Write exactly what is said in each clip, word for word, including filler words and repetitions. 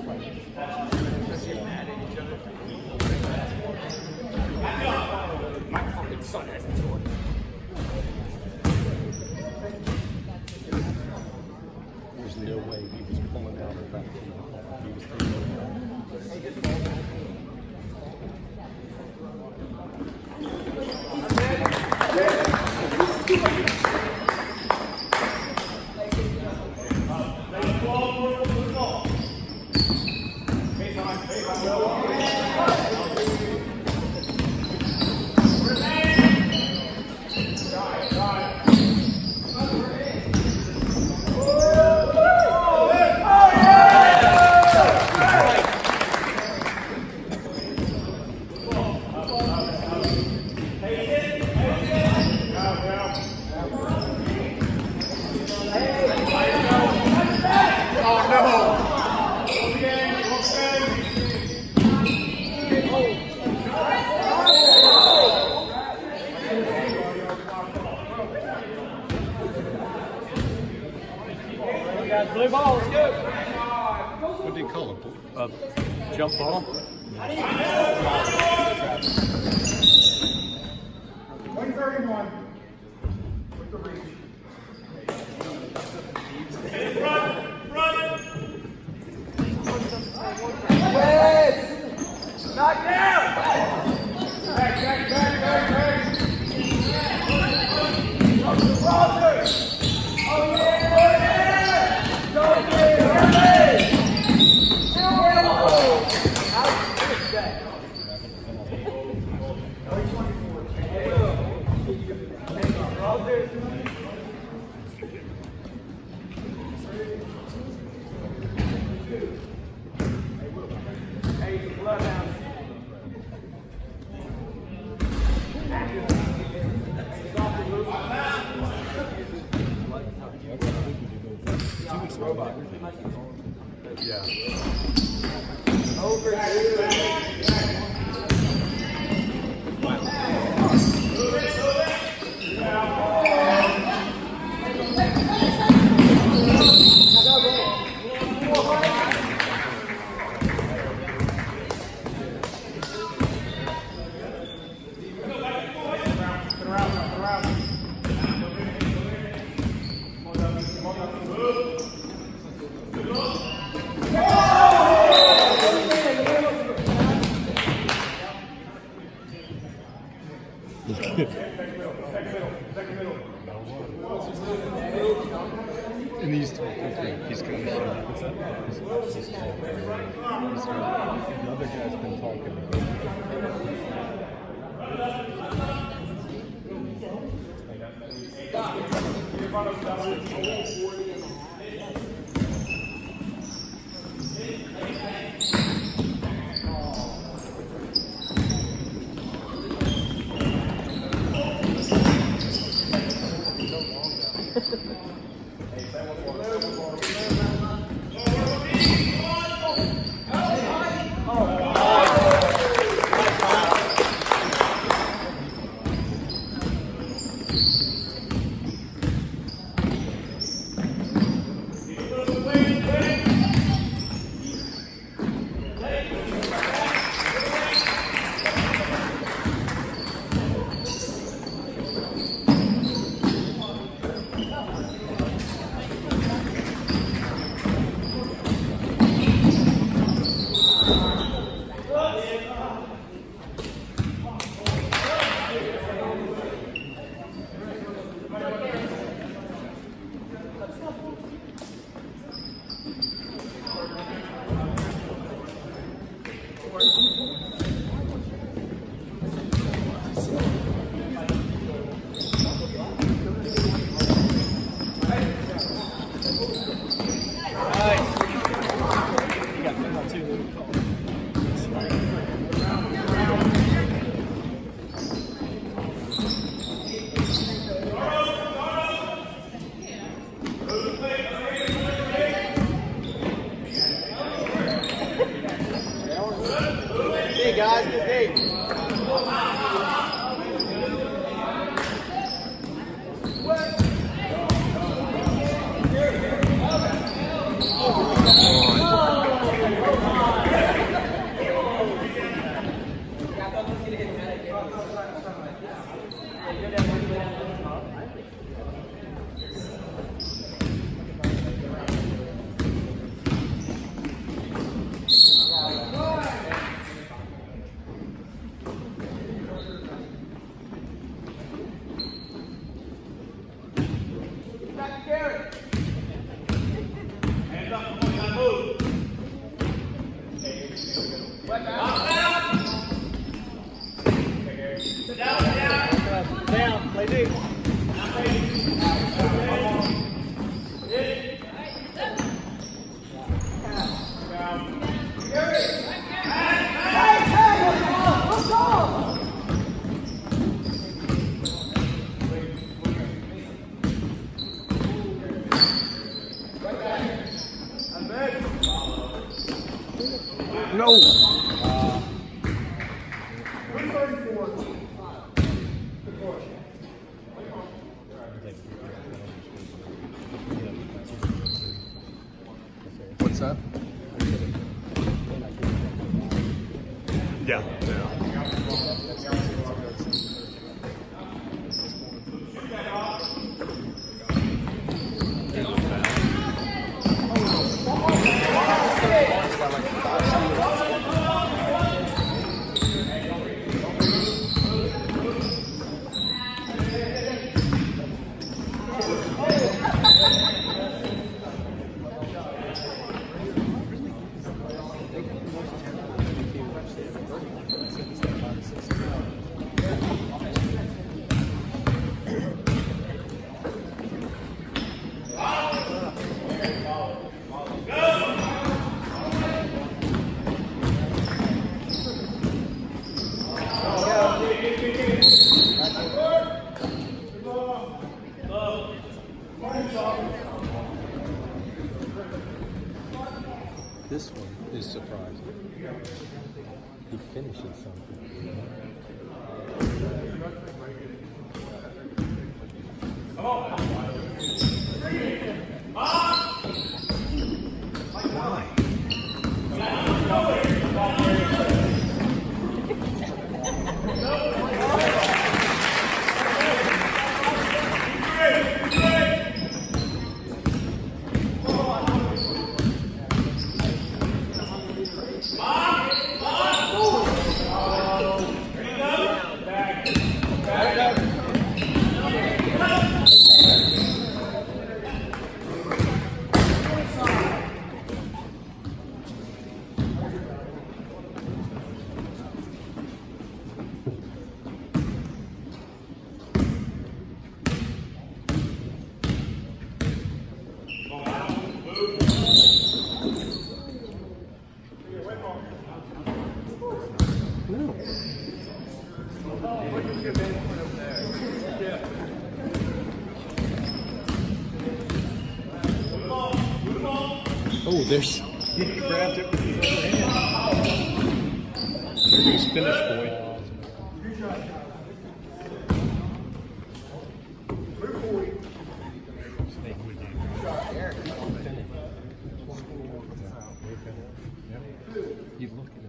Because you're mad at each other. My fucking son has a toy. There's no way he was pulling out of that. He was taking it out. Blue ball, let's go. What do you call it? Uh, jump ball. one thirty-one. With the reach. Front, front. Yes. Knock down. Back, back, back, back, back. Walter. Oh yeah. Go get it. Yeah. Over here. And these two, he's going to show up. What's that? He's, he's talking. He's talking. The other guy's been talking. Guys, good day. Oh, Down, play deep. No. What's that? Yeah. This one is surprising. He finishes something. Oh, there's. He grabbed it with his other hand. There goes finish, boy. You look at him.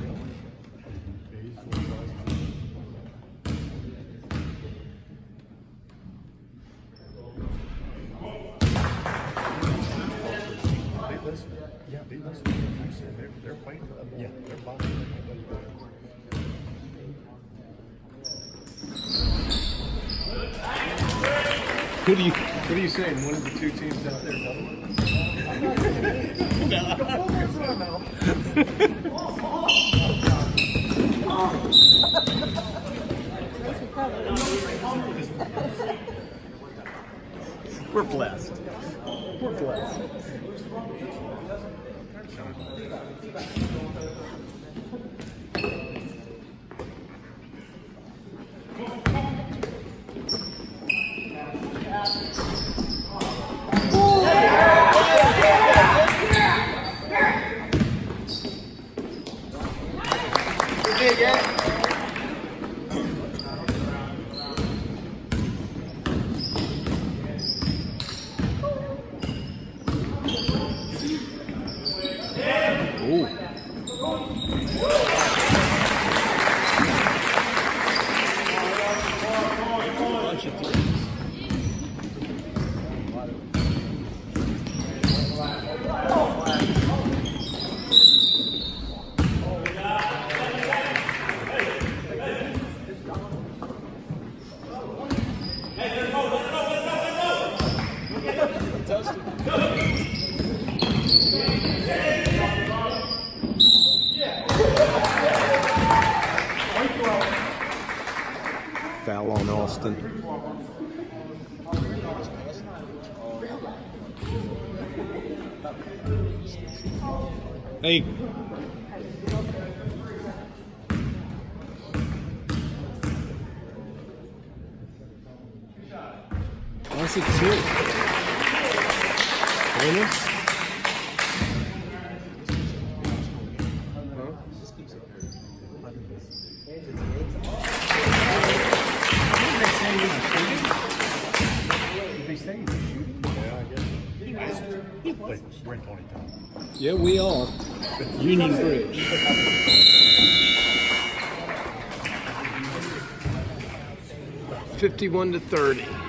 Yeah, they listen. They're, they're fighting. Yeah, they're boxing. Who do you What are you saying? One of the two teams out there? We're blessed. We're blessed. nothing. Hey. That's a two. Really? Yeah, we are. Union Bridge. Fifty-one to thirty.